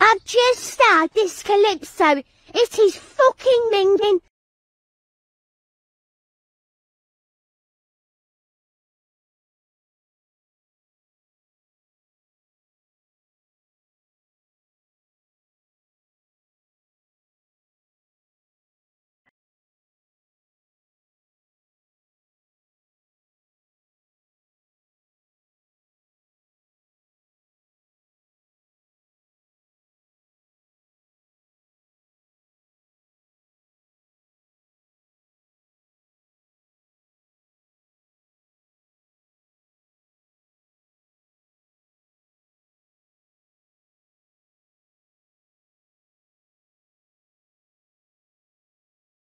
I've just started this calypso. It is fucking minging.